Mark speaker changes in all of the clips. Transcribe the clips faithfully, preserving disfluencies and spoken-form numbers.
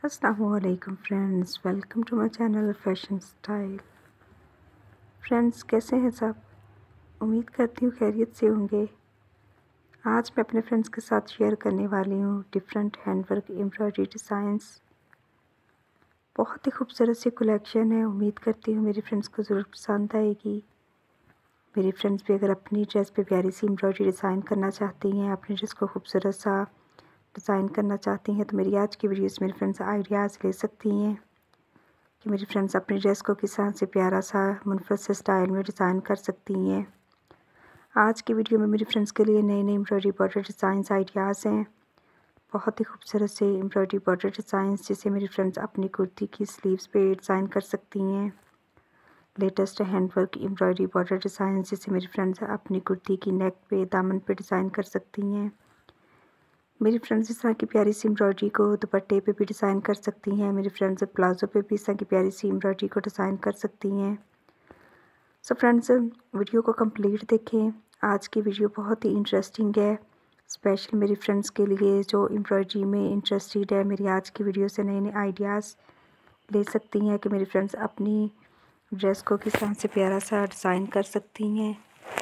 Speaker 1: अस्सलामुअलैकुम friends, welcome to my channel fashion style. Friends, कैसे हैं सब? उम्मीद करती हूँ खैरियत से होंगे। आज मैं अपने फ्रेंड्स के साथ शेयर करने वाली हूँ डिफरेंट हैंडवर्क एम्ब्रॉयडरी डिज़ाइंस। बहुत ही खूबसूरत सी कलेक्शन है। उम्मीद करती हूँ मेरी फ्रेंड्स को ज़रूर पसंद आएगी। मेरी फ्रेंड्स भी अगर अपनी ड्रेस पे प्यारी सी एम्ब्रॉयडरी डिज़ाइन करना चाहती हैं, अपनी ड्रेस को खूबसूरत सा डिज़ाइन करना चाहती हैं, तो मेरी आज की वीडियो से मेरी फ्रेंड्स आइडियाज़ ले सकती हैं कि मेरी फ्रेंड्स अपनी ड्रेस को किस तरह से प्यारा सा मुनफरद स्टाइल में डिज़ाइन कर सकती हैं। आज की वीडियो में मेरी फ्रेंड्स के लिए नए नए एम्ब्रॉयडरी बॉर्डर डिज़ाइंस आइडियाज़ हैं। बहुत ही खूबसूरत से एम्ब्रॉयडरी बॉर्डर डिज़ाइंस जिसे मेरी फ्रेंड्स अपनी कुर्ती की स्लीव्स पे डिज़ाइन कर सकती हैं। Latest handwork embroidery border designs जिसे मेरी फ्रेंड्स अपनी कुर्ती की नेक पे, दामन पे डिज़ाइन कर सकती हैं। मेरी फ्रेंड्स इस तरह की प्यारी सी एम्ब्रॉयडरी को दुपट्टे पे भी डिज़ाइन कर सकती हैं। मेरी फ्रेंड्स प्लाज़ो पे भी इस तरह की प्यारी सी एम्ब्रॉयडरी को डिज़ाइन कर सकती हैं। सो फ्रेंड्स, वीडियो को कंप्लीट देखें। आज की वीडियो बहुत ही इंटरेस्टिंग है, स्पेशल मेरी फ्रेंड्स के लिए जो एम्ब्रॉयडरी में इंटरेस्टेड है। मेरी आज की वीडियो से नए नए आइडियाज़ ले सकती हैं कि मेरी फ्रेंड्स अपनी ड्रेस को किस तरह से प्यारा सा डिज़ाइन कर सकती हैं।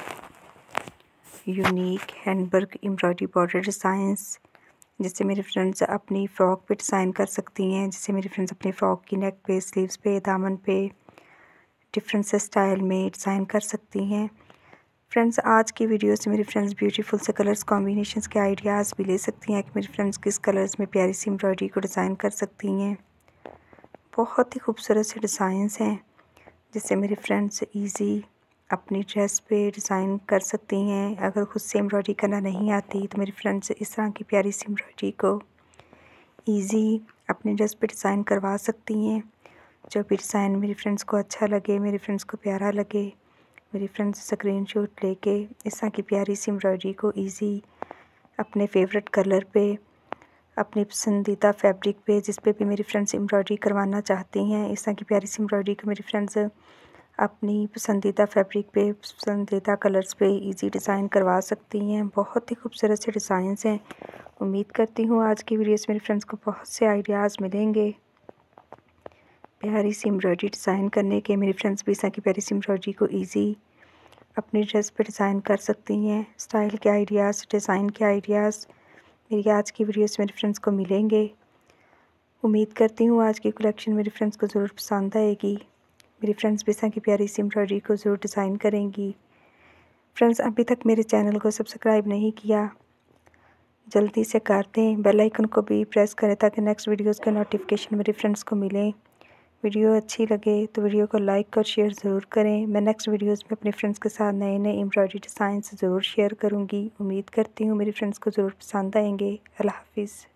Speaker 1: Unique handwork embroidery border designs जिससे मेरी फ्रेंड्स अपनी फ़्रॉक पे डिज़ाइन कर सकती हैं, जिससे मेरी फ्रेंड्स अपनी फ़्रॉक की नेक पे, स्लीव्स पे, दामन पे डिफरेंट से स्टाइल में डिज़ाइन कर सकती हैं। फ्रेंड्स, आज की वीडियो से मेरी फ्रेंड्स ब्यूटीफुल से कलर्स कॉम्बिनेशंस के आइडियाज़ भी ले सकती हैं कि मेरी फ्रेंड्स किस कलर्स में प्यारी सी एम्ब्रॉयडरी को डिज़ाइन कर सकती हैं। बहुत ही खूबसूरत से डिज़ाइंस हैं जिससे मेरी फ्रेंड्स ईज़ी अपनी ड्रेस पे डिज़ाइन कर सकती हैं। अगर खुद से एम्ब्रॉयडरी करना नहीं आती तो मेरी फ्रेंड्स इस तरह की प्यारी सी एम्ब्रॉयडरी को ईज़ी अपनी ड्रेस पे डिज़ाइन करवा सकती हैं। जो भी डिज़ाइन मेरी फ्रेंड्स को अच्छा लगे, मेरी फ्रेंड्स को प्यारा लगे, मेरी फ्रेंड्स स्क्रीनशॉट लेके इस तरह की प्यारी सी एम्ब्रॉयडरी को ईज़ी अपने फेवरेट कलर पे, अपनी पसंदीदा फैब्रिक पे, जिस पे भी मेरी फ्रेंड्स एम्ब्रॉयडरी करवाना चाहती हैं, इस तरह की प्यारी सी एम्ब्रॉयडरी को मेरी फ्रेंड्स अपनी पसंदीदा फैब्रिक पे, पसंदीदा कलर्स पे इजी डिज़ाइन करवा सकती हैं। बहुत ही खूबसूरत से डिज़ाइंस हैं। उम्मीद करती हूँ आज की वीडियो से मेरी फ्रेंड्स को बहुत से आइडियाज़ मिलेंगे प्यारी सी एम्ब्रॉयडरी डिज़ाइन करने के। मेरी फ्रेंड्स भी इस तरह की प्यारी सी एम्ब्रॉयडरी को ईजी अपनी ड्रेस पे डिज़ाइन कर सकती हैं। स्टाइल के आइडियाज़, डिज़ाइन के आइडियाज़ मेरी आज की वीडियो से मेरी फ्रेंड्स को मिलेंगे। उम्मीद करती हूँ आज की कलेक्शन मेरी फ्रेंड्स को ज़रूर पसंद आएगी। मेरी फ्रेंड्स भी इस तरह की प्यारी सी एम्ब्रॉयडरी को ज़रूर डिज़ाइन करेंगी। फ्रेंड्स, अभी तक मेरे चैनल को सब्सक्राइब नहीं किया, जल्दी से कर दें। बेल आइकन को भी प्रेस करें ताकि नेक्स्ट वीडियोस के नोटिफिकेशन मेरे फ्रेंड्स को मिलें। वीडियो अच्छी लगे तो वीडियो को लाइक और शेयर ज़रूर करें। मैं नेक्स्ट वीडियोस में अपने फ्रेंड्स के साथ नए नए एम्ब्रॉयडरी डिज़ाइन ज़रूर शेयर करूँगी। उम्मीद करती हूँ मेरी फ्रेंड्स को ज़रूर पसंद आएंगे। अल्लाह हाफिज़।